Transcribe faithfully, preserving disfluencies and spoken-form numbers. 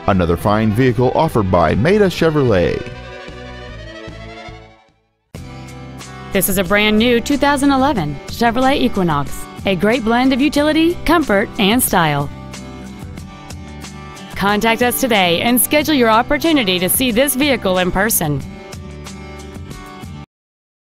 Another fine vehicle offered by Maita Chevrolet. This is a brand new two thousand eleven Chevrolet Equinox, a great blend of utility, comfort, and style. Contact us today and schedule your opportunity to see this vehicle in person.